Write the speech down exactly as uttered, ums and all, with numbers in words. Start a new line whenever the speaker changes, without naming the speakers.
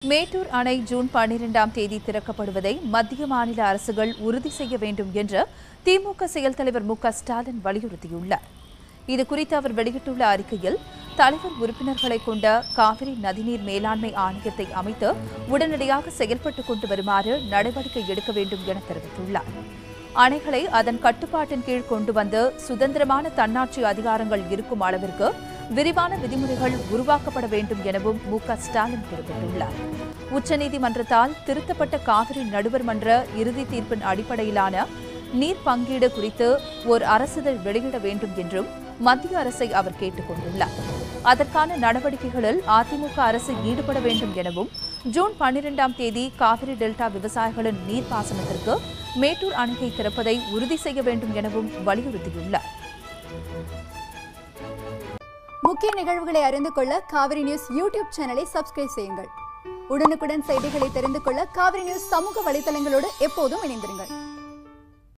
மேட்டூர் அணை ஜூன் பன்னிரண்டாம் தேதி திறக்கப்படுவதை மத்திய மாநில அரசுகள் உறுதி செய்ய வேண்டும் என்று திமுக செயல் தலைவர் மு க ஸ்டாலின் வலியுறுத்தியுள்ளார். இதுகுறித்து அவர் வெளியிட்டுள்ள அறிக்கையில், தலைவர் உறுப்பினர்களை கொண்ட காவிரி நதிநீர் மேலாண்மை ஆணையத்தை அமைத்து உடனடியாக செயல்பட்டுக் கொண்டு வருமாறு நடவடிக்கை எடுக்க வேண்டும் என தெரிவித்துள்ளார். அணைகளை அதன் கட்டுப்பாட்டின் கீழ் கொண்டு வந்து சுதந்திரமான தன்னாட்சி அதிகாரங்கள் இருக்கும் அளவிற்கு விரிவான விதிமுறைகள் உருவாக்கப்பட வேண்டும் எனவும் மு க ஸ்டாலின் குறிப்பிட்டுள்ளார். உச்சநீதிமன்றத்தால் திருத்தப்பட்ட காவிரி நடுவர் மன்ற இறுதி தீர்ப்பின் அடிப்படையிலான நீர் பங்கீடு குறித்து ஓர் அரசிதழ் வெளியிட வேண்டும் என்றும் மத்திய அரசை அவர் கேட்டுக் கொண்டுள்ளார். அதற்கான நடவடிக்கைகளில் அதிமுக அரசு ஈடுபட வேண்டும் எனவும், ஜூன் பன்னிரண்டாம் தேதி காவிரி டெல்டா விவசாயிகளின் நீர்ப்பாசனத்திற்கு மேட்டூர் அணையை திறப்பதை உறுதி செய்ய வேண்டும் எனவும் வலியுறுத்தியுள்ளார்.
முக்கிய நிகழ்வுகளை அறிந்து கொள்ள காவிரி நியூஸ் யூடியூப் சேனலை சப்ஸ்கிரைப் செய்யுங்கள். உடனுக்குடன் செய்திகளை தெரிந்து கொள்ள காவிரி நியூஸ் சமூக வலைதளங்களோடு எப்போதும் இணைந்திருங்கள்.